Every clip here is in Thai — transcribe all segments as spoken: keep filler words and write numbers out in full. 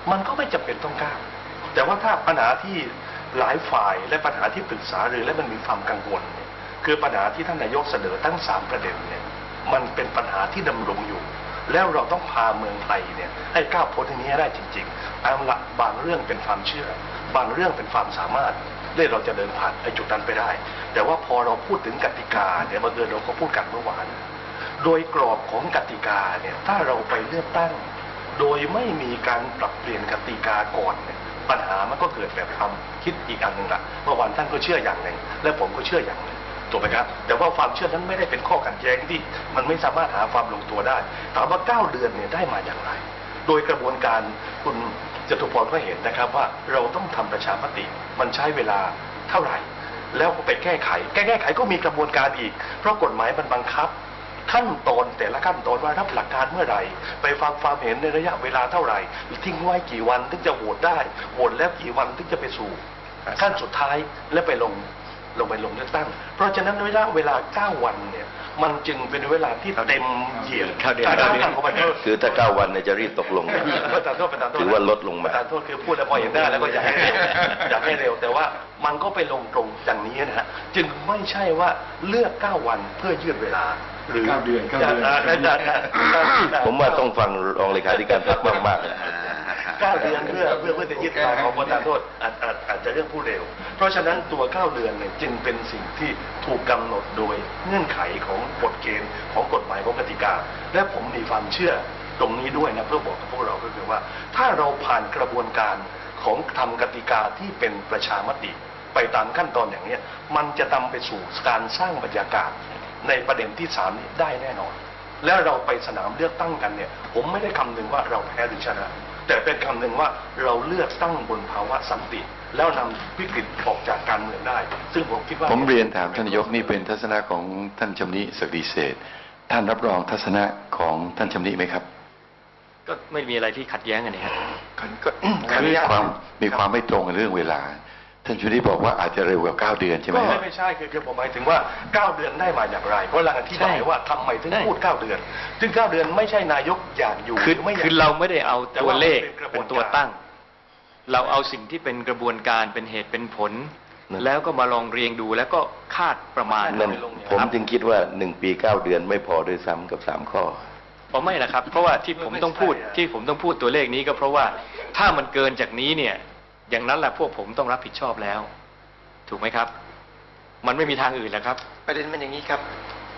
มันก็ไม่จำเป็นต้องก้าวแต่ว่าถ้าปัญหาที่หลายฝ่ายและปัญหาที่ปรึกษาหรือและมันมีความกังวลเนี่ยคือปัญหาที่ท่านนายกเสนอทั้งสามประเด็นเนี่ยมันเป็นปัญหาที่ดำรงอยู่แล้วเราต้องพาเมืองไทยเนี่ยให้ก้าวพ้นที่นี้ได้จริงๆเอาละบางเรื่องเป็นความเชื่อบางเรื่องเป็นความสามารถได้เราจะเดินผ่านไอ้จุดนั้นไปได้แต่ว่าพอเราพูดถึงกติกาเนี่ยบังเอิญเราก็พูดกันเมื่อวานโดยกรอบของกติกาเนี่ยถ้าเราไปเลือกตั้งโดยไม่มีการปรับเปลี่ยนกติกาก่อนเนี่ยปัญหามันก็เกิดแบบความคิดอีกอันหนึ่งละเมื่อวานท่านก็เชื่ออย่างหนึ่งและผมก็เชื่ออย่างหนึ่งถูกไหมครับแต่ว่าความเชื่อนั้นไม่ได้เป็นข้อขัดแย้งที่มันไม่สามารถหาความลงตัวได้ถามว่าเก้าเดือนเนี่ยได้มาอย่างไรโดยกระบวนการคุณจตุพรก็เห็นนะครับว่าเราต้องทำประชามติมันใช้เวลาเท่าไหร่แล้วก็ไปแก้ไขแก้ไขก็มีกระบวนการอีกเพราะกฎหมายมันบังคับขั้นตอนแต่ละขั้นตอนว่ารับหลักการเมื่อไหร่ไปฟังความเห็นในระยะเวลาเท่าไหร่ทิ้งไว้กี่วันถึงจะโหวตได้โหวตแล้วกี่วันถึงจะไปสู่ขั้นสุดท้ายและไปลงลงไปลงเลือกตั้งเพราะฉะนั้นระยะเวลาเก้าวันเนี่ยมันจึงเป็นเวลาที่เต็มเหยียดคือถ้าเก้าวันเนี่ยจะรีบตกลงถือว่าลดลงมาประธานโทษคือพูดแล้วพอเห็นได้แล้วก็อยากให้อยากให้เร็วแต่ว่ามันก็ไปลงตรงอย่างนี้นะฮะจึงไม่ใช่ว่าเลือกเก้าวันเพื่อยืดเวลาหรือเก้าเดือนเก้าเดือนผมว่าต้องฟังรองเลขาธิการพรรคมากๆเก้าเดือนเพื่อเพื่อเพื่อจะยึดมาของประธานโทษอาจอาจอาจจะเรื่องผู้เร็วเพราะฉะนั้นตัวเก้าเดือนเนี่ยจึงเป็นสิ่งที่ถูกกำหนดโดยเงื่อนไขของกฎเกณฑ์ของกฎหมายของกติกาและผมมีความเชื่อตรงนี้ด้วยนะเพื่อบอกกับพวกเราก็คือว่าถ้าเราผ่านกระบวนการของทำกติกาที่เป็นประชามติไปตามขั้นตอนอย่างนี้มันจะนำไปสู่การสร้างบรรยากาศในประเด็นที่สามนี้ได้แน่นอนแล้วเราไปสนามเลือกตั้งกันเนี่ยผมไม่ได้คำนึงว่าเราแพ้หรือชนะแต่เป็นคำนึงว่าเราเลือกตั้งบนภาวะสันติแล้วนำวิกฤตออกจากการเมืองได้ซึ่งผมคิดว่าผมเรียนถามท่านนายกนี่เป็นทัศนะของท่านชำนิศักดิ์เศรษฐ์ท่านรับรองทัศนะของท่านชำนิไหมครับก็ไม่มีอะไรที่ขัดแย้งกันนี่ครับก็มีความมีความไม่ตรงในเรื่องเวลาท่านชำนิบอกว่าอาจจะเร็วกว่าเก้าเดือนใช่ไหมไม่ไม่ใช่คือคือผมหมายถึงว่าเก้าเดือนได้มาอย่างไรเพราะเราอธิบายว่าทำไมถึงพูดเก้าเดือนซึ่งเก้าเดือนไม่ใช่นายกอยากอยู่คือคือเราไม่ได้เอาตัวเลขเป็นตัวตั้งเราเอาสิ่งที่เป็นกระบวนการเป็นเหตุเป็นผลแล้วก็มาลองเรียงดูแล้วก็คาดประมาณผมจึงคิดว่าหนึ่งปีเก้าเดือนไม่พอด้วยซ้ำกับสามข้อผมไม่นะครับเพราะว่าที่ผมต้องพูดที่ผมต้องพูดตัวเลขนี้ก็เพราะว่าถ้ามันเกินจากนี้เนี่ยอย่างนั้นแหละพวกผมต้องรับผิดชอบแล้วถูกไหมครับมันไม่มีทางอื่นแล้วครับประเด็นมันอย่างนี้ครับ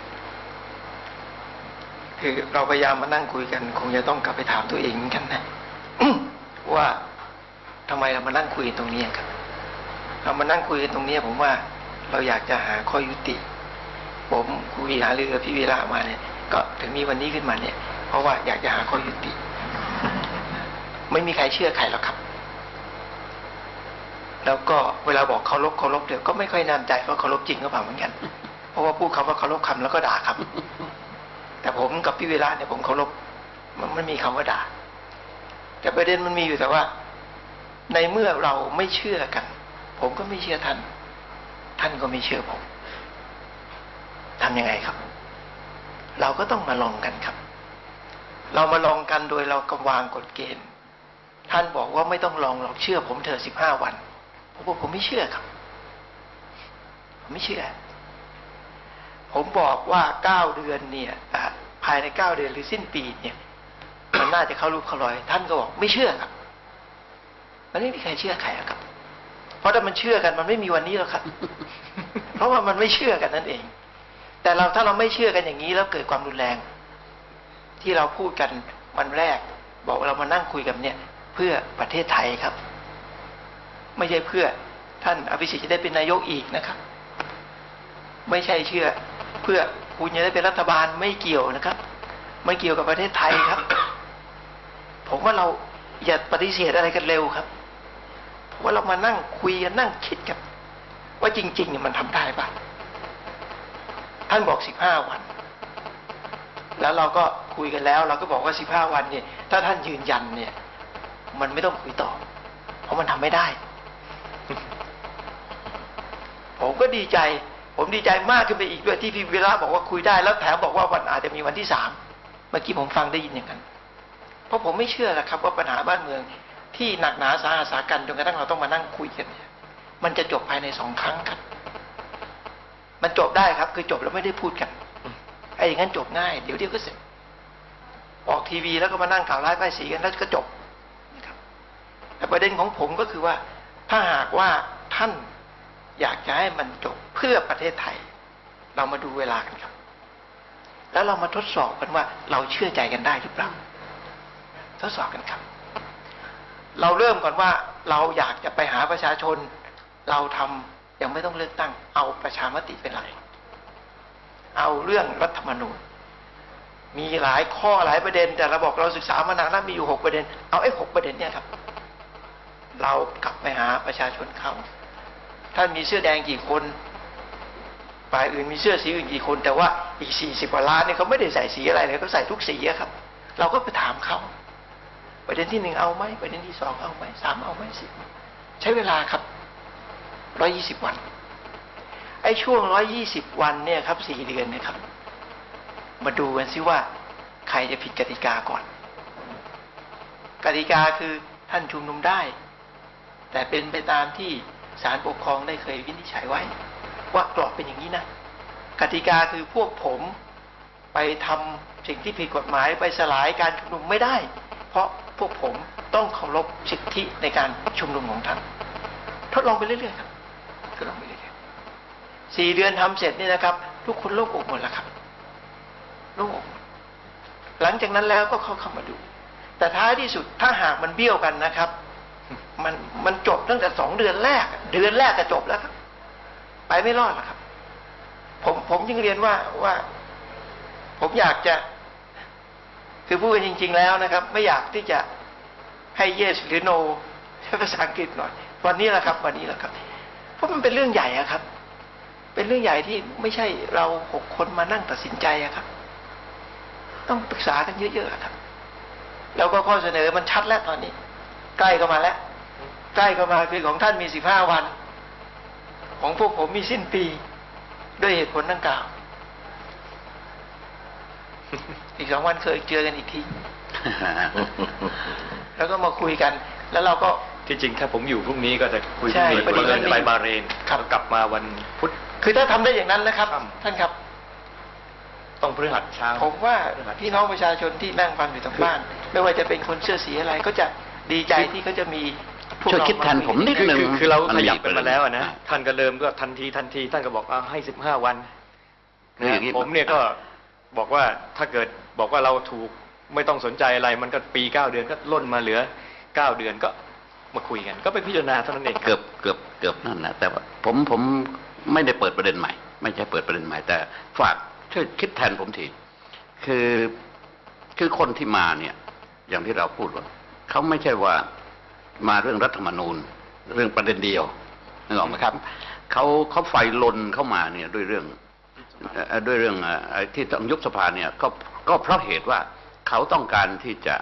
คือเราพยายามมานั่งคุยกันคงจะต้องกลับไปถามตัวเองเหมือนกันนะ ว่าทำไมเรามานั่งคุยตรงนี้ครับเรามานั่งคุยกันตรงนี้ผมว่าเราอยากจะหาข้อยุติผมคุยหาเรือพี่วีระมาเนี่ยก็ถึงมีวันนี้ขึ้นมาเนี่ยเพราะว่าอยากจะหาข้อยุติ ไม่มีใครเชื่อใครหรอกครับแล้วก็เวลาบอกเคารพเคารพเดี๋ยวก็ไม่ค่อยแน่ใจว่าเคารพจริงหรือเปล่าเหมือนกันเพราะว่าพูดคำว่าเคารพคำแล้วก็ด่าครับแต่ผมกับพี่วีระเนี่ยผมเคารพมันไม่มีคำว่าด่าแต่ประเด็นมันมีอยู่แต่ว่าในเมื่อเราไม่เชื่อกันผมก็ไม่เชื่อท่านท่านก็ไม่เชื่อผมทำยังไงครับเราก็ต้องมาลองกันครับเรามาลองกันโดยเรากำวางกฎเกณฑ์ท่านบอกว่าไม่ต้องลองหรอกเชื่อผมเถอะสิบห้าวันผมบอกผมไม่เชื่อครับผมไม่เชื่อผมบอกว่าเก้าเดือนเนี่ยภายในเก้าเดือนหรือสิ้นปีเนี่ยมันน่าจะเข้ารูปเข้ารอยท่านก็บอกไม่เชื่อครับมันไม่มีใครเชื่อใครครับเพราะถ้ามันเชื่อกันมันไม่มีวันนี้แล้วครับ เพราะว่ามันไม่เชื่อกันนั่นเองแต่เราถ้าเราไม่เชื่อกันอย่างนี้แล้วเกิดความรุนแรงที่เราพูดกันวันแรกบอกเรามานั่งคุยกันเนี่ยเพื่อประเทศไทยครับไม่ใช่เพื่อท่านอภิสิทธิ์จะได้เป็นนายกอีกนะครับไม่ใช่เชื่อเพื่อคุณจะได้เป็นรัฐบาลไม่เกี่ยวนะครับไม่เกี่ยวกับประเทศไทยครับผมว่าเราอย่าปฏิเสธอะไรกันเร็วครับเพราะว่าเรามานั่งคุยกันนั่งคิดกันว่าจริงๆเนี่ยมันทำได้ป่ะท่านบอกสิบห้าวันแล้วเราก็คุยกันแล้วเราก็บอกว่าสิบห้าวันเนี่ยถ้าท่านยืนยันเนี่ยมันไม่ต้องคุยต่อเพราะมันทำไม่ได้ ผมก็ดีใจผมดีใจมากขึ้นไปอีกด้วยที่พี่วีระบอกว่าคุยได้แล้วแถมบอกว่าวันอาจจะมีวันที่สามเมื่อกี้ผมฟังได้ยินอย่างนั้นเพราะผมไม่เชื่อนะครับว่าปัญหาบ้านเมืองที่หนักหนาสาหัสสากันจนกระทั่งเราต้องมานั่งคุยกันเนี่ยมันจะจบภายในสองครั้งครับมันจบได้ครับคือจบแล้วไม่ได้พูดกันไอ้อย่างนั้นจบง่ายเดี๋ยวเดียวก็เสร็จออกทีวีแล้วก็มานั่งกล่าวร้ายป้ายสีกันแล้วก็จบนะครับแต่ประเด็นของผมก็คือว่าถ้าหากว่าท่านอยากจะให้มันจบเพื่อประเทศไทยเรามาดูเวลากันครับแล้วเรามาทดสอบกันว่าเราเชื่อใจกันได้หรือเปล่าทดสอบกันครับเราเริ่มก่อนว่าเราอยากจะไปหาประชาชนเราทำยังไม่ต้องเลือกตั้งเอาประชามติเป็นหลักเอาเรื่องรัฐธรรมนูญมีหลายข้อหลายประเด็นแต่เราบอกเราศึกษามานานแล้วมีอยู่หกประเด็นเอาไอ้หกประเด็นเนี่ยครับเรากลับไปหาประชาชนเขาท่านมีเสื้อแดงกี่คนฝ่ายอื่นมีเสื้อสีอื่นกี่คนแต่ว่าอีกสี่สิบกว่าล้านเนี่ยเขาไม่ได้ใส่สีอะไรเลยเขาใส่ทุกสีครับเราก็ไปถามเขาประเด็นที่หนึ่งเอาไหมประเด็นที่สองเอาไหมสามเอาไหมสิใช้เวลาครับร้อยยี่สิบวันไอ้ช่วงร้อยยี่สิบวันเนี่ยครับสี่เดือนเนี่ยครับมาดูกันซิว่าใครจะผิดกติกาก่อนกติกาคือท่านชุมนุมได้แต่เป็นไปตามที่ศาลปกครองได้เคยวินิจฉัยไว้ว่ากรอบเป็นอย่างนี้นะกติกาคือพวกผมไปทำสิ่งที่ผิดกฎหมายไปสลายการชุมนุมไม่ได้เพราะพวกผมต้องเคารพสิทธิในการชุมนุมของท่านทดลองไปเรื่อยๆครับทดลองไปเรื่อยๆสี่เดือนทำเสร็จนี่นะครับทุกคนโล่งอกหมดแล้วครับโล่งอกหลังจากนั้นแล้วก็เข้าเข้ามาดูแต่ท้ายที่สุดถ้าหากมันเบี้ยวกันนะครับมันมันจบตั้งแต่สองเดือนแรกเดือนแรกก็จบแล้วครับไปไม่รอดหรอกครับผมผมจึงเรียนว่าว่าผมอยากจะคือพูดกันจริงๆแล้วนะครับไม่อยากที่จะให้ yes หรือ no ใช้ภาษาอังกฤษหน่อยวันนี้แหละครับวันนี้แหละครับเพราะมันเป็นเรื่องใหญ่อะครับเป็นเรื่องใหญ่ที่ไม่ใช่เราหกคนมานั่งตัดสินใจอะครับต้องปรึกษากันเยอะๆครับแล้วก็ข้อเสนอมันชัดแล้วตอนนี้ใกล้เข้ามาแล้วใกล้เข้ามาคือของท่านมีสิบห้าวันของพวกผมมีสิ้นปีด้วยเหตุผลดังกล่าวอีกสองวันเคยเจอกันอีกที แล้วก็มาคุยกันแล้วเราก็ที่จริงถ้าผมอยู่พรุ่งนี้ก็จะคุยใช่พรุ่งนี้ประเด็นไปบาห์เรนครับกลับมาวันพุธคือถ้าทำได้อย่างนั้นนะครับครับท่านครับต้องพฤหัสเช้าผมว่าพี่น้องประชาชนที่นั่งฟังอยู่ทางบ้านไม่ว่าจะเป็นคนเสื้อสีอะไรก็จะดีใจที่เขาจะมีพวกช่วยเราคิดแทนผมนิดคือนึงคือคือเราขยับมักันมีมาแล้วอะนะอ่าท่านก็เริ่มก็ทันทีทันทีท่านก็บอกเอาให้สิบห้าวันคืออย่างนี้ผมเนี่ยก็บอกว่าถ้าเกิดบอกว่าเราถูกไม่ต้องสนใจอะไร มันก็ปีเก้าเดือนก็ล่นมาเหลือเก้าเดือนก็มาคุยกัน ก็ไปพิจารณาเท่านั้นเองครับเกือบเกือบเกือบนั่นนะแต่ว่าผมผมไม่ได้เปิดประเด็นใหม่ ไม่ใช่เปิดประเด็นใหม่ แต่ฝากช่วยคิดแทนผมทีคือคือคนที่มาเนี่ย อย่างที่เราพูดว่าเขาไม่ใช่ว่ามาเรื่องรัฐธรรมนูญเรื่องประเด็นเดียวนึกออกไหมครับเขาเขาไฟลนเข้ามาเนี่ยด้วยเรื่องเอ่อด้วยเรื่องเอ่อที่ต้องยุบสภาเนี่ยก็ก็เพราะเหตุว่าเขาต้องการที่จะ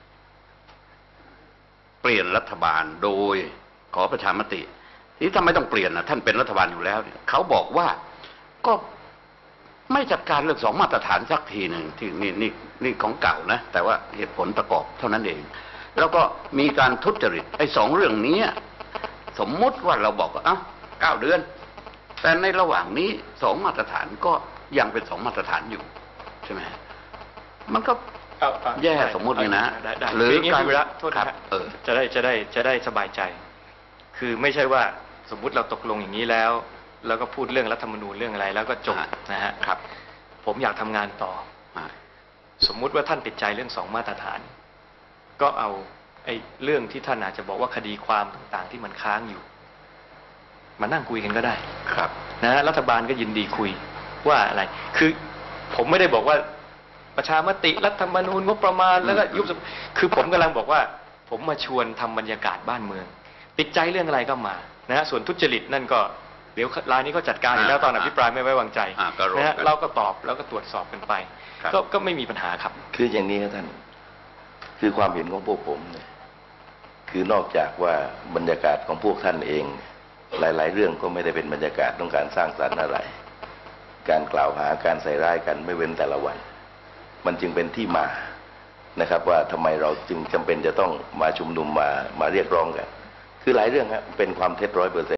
เปลี่ยนรัฐบาลโดยขอประชามติที่ทำไมต้องเปลี่ยนนะท่านเป็นรัฐบาลอยู่แล้วเนี่ยเขาบอกว่าก็ไม่จัดการเรื่องสองมาตรฐานสักทีหนึ่งที่นี่นี่นี่ของเก่านะแต่ว่าเหตุผลประกอบเท่านั้นเองแล้วก็มีการทุจริตไอ้สองเรื่องนี้สมมุติว่าเราบอกว่าเอ้าเก้าเดือนแต่ในระหว่างนี้สองมาตรฐานก็ยังเป็นสองมาตรฐานอยู่ใช่ไหมมันก็เอาเอาแย่สมมุตินี่นะได้ได้หรือคืออย่างนี้การพี่วิระโทษครันะบฮะเออจะได้จะได้จะได้สบายใจ คือไม่ใช่ว่าสมมุติเราตกลงอย่างนี้แล้ว แล้วก็พูดเรื่องรัฐธรรมนูญเรื่องอะไร แล้วก็จบอ่านะฮะครับผมอยากทำงานต่ออ่าสมมุติว่าท่านติดใจเรื่องสองมาตรฐาน ก็เอาไอ้เรื่องที่ท่านอาจจะบอกว่าคดีความต่างๆ ที่มันค้างอยู่ มานั่งคุยกันก็ได้ครับนะฮะรัฐบาลก็ยินดีคุยว่าอะไร คือผมไม่ได้บอกว่าประชามติรัฐธรรมนูญงบประมาณแล้วก็ยุบสภาคือผมกำลังบอกว่า ผมมาชวนทำบรรยากาศบ้านเมือง ติดใจเรื่องอะไรก็มานะฮะส่วนทุจริตนั่นก็เดี๋ยวรายนี้ก็จัดการอยู่แล้วตอนอภิปรายไม่ไว้วางใจอ่าก็รอนะฮะกันเราก็ตอบแล้วก็ตรวจสอบกันไปครับก็ก็ไม่มีปัญหาครับคืออย่างนี้ครับท่าน คือความเห็นของพวกผมเนี่ยคือนอกจากว่าบรรยากาศของพวกท่านเอง หลาย ๆ เรื่องก็ไม่ได้เป็นบรรยากาศต้องการสร้างสรรค์อะไร การกล่าวหาการใส่ร้ายกันไม่เว้นแต่ละวัน มันจึงเป็นที่มานะครับ ว่าทำไมเราจึงจำเป็นจะต้องมาชุมนุมมามาเรียกร้องกัน คือหลายเรื่องฮะเป็นความเท็จร้อยเปอร์เซ็นต์